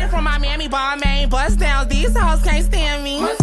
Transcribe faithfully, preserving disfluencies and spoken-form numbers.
from my mammy, bar main, bust down. These hoes can't stand me.